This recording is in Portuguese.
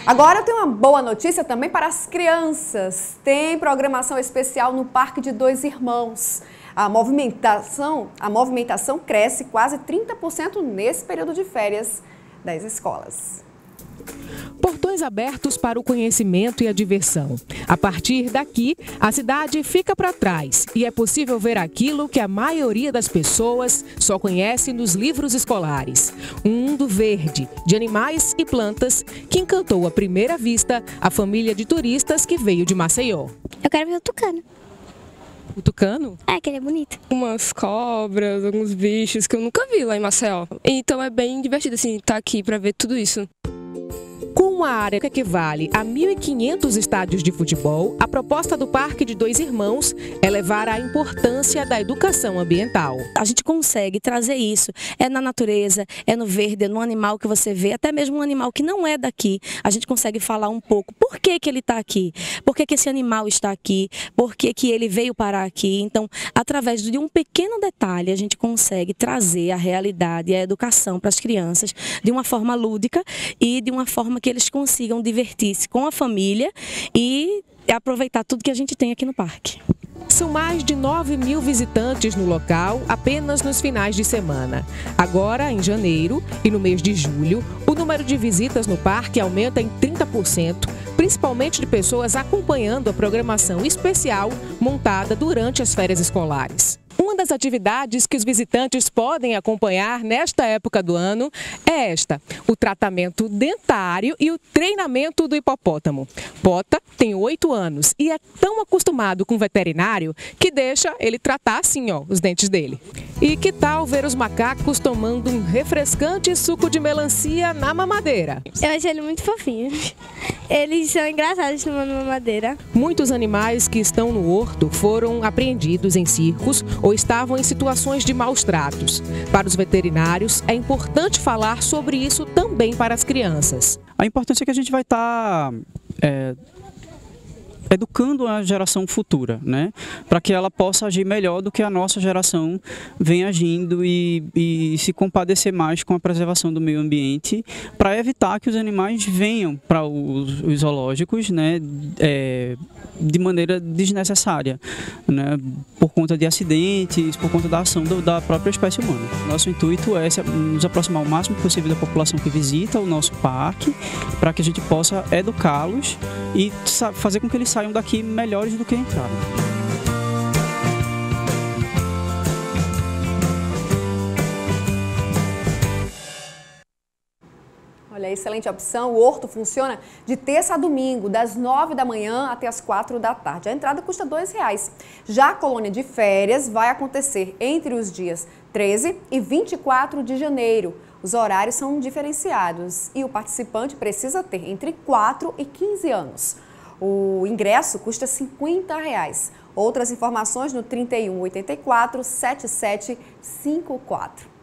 Agora eu tenho uma boa notícia também para as crianças. Tem programação especial no Parque de Dois Irmãos. A movimentação cresce quase 30% nesse período de férias das escolas. Portões abertos para o conhecimento e a diversão. A partir daqui, a cidade fica para trás e é possível ver aquilo que a maioria das pessoas só conhece nos livros escolares. Um mundo verde, de animais e plantas, que encantou à primeira vista a família de turistas que veio de Maceió. Eu quero ver o tucano. O tucano? É, que ele é bonito. Umas cobras, alguns bichos que eu nunca vi lá em Maceió. Então é bem divertido assim estar aqui para ver tudo isso. Com uma área que equivale a 1.500 estádios de futebol, a proposta do Parque de Dois Irmãos é levar a importância da educação ambiental. A gente consegue trazer isso, é na natureza, é no verde, é no animal que você vê, até mesmo um animal que não é daqui. A gente consegue falar um pouco por que ele está aqui, por que esse animal está aqui, por que ele veio parar aqui. Então, através de um pequeno detalhe, a gente consegue trazer a realidade e a educação para as crianças de uma forma lúdica e de uma forma que eles consigam divertir-se com a família e aproveitar tudo que a gente tem aqui no parque. São mais de 9.000 visitantes no local apenas nos finais de semana. Agora, em janeiro e no mês de julho, o número de visitas no parque aumenta em 30%, principalmente de pessoas acompanhando a programação especial montada durante as férias escolares. Uma das atividades que os visitantes podem acompanhar nesta época do ano é esta: o tratamento dentário e o treinamento do hipopótamo. Pota tem 8 anos e é tão acostumado com o veterinário que deixa ele tratar assim, os dentes dele. E que tal ver os macacos tomando um refrescante suco de melancia na mamadeira? Eu achei ele muito fofinho. Eles são engraçados tomando mamadeira. Muitos animais que estão no horto foram apreendidos em circos ou estavam em situações de maus tratos. Para os veterinários, é importante falar sobre isso também para as crianças. A importância é que a gente vai estar educando a geração futura, né? Para que ela possa agir melhor do que a nossa geração vem agindo e se compadecer mais com a preservação do meio ambiente, para evitar que os animais venham para os zoológicos, né? De maneira desnecessária, né? Por conta de acidentes, por conta da ação da própria espécie humana. Nosso intuito é nos aproximar o máximo possível da população que visita o nosso parque, para que a gente possa educá-los e fazer com que eles saiam daqui melhores do que entraram. Olha, excelente opção. O horto funciona de terça a domingo, das 9 da manhã até as 4 da tarde. A entrada custa R$ 2,00. Já a colônia de férias vai acontecer entre os dias 13 e 24 de janeiro. Os horários são diferenciados e o participante precisa ter entre 4 e 15 anos. O ingresso custa R$ 50,00. Outras informações no 31 84 77 54.